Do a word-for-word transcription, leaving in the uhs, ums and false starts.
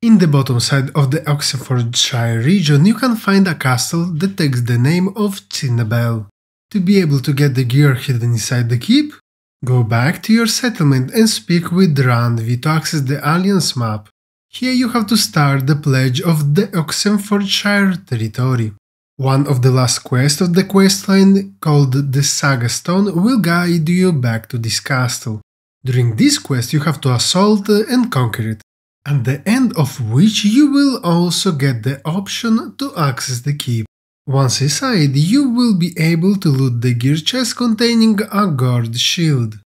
In the bottom side of the Oxenefordscire region you can find a castle that takes the name of Cyne Belle. To be able to get the gear hidden inside the keep, go back to your settlement and speak with Randvi to access the Alliance map. Here you have to start the pledge of the Oxenefordscire territory. One of the last quests of the questline, called the Saga Stone, will guide you back to this castle. During this quest you have to assault and conquer it, at the end of which you will also get the option to access the keep. Once inside, you will be able to loot the gear chest containing a guard shield.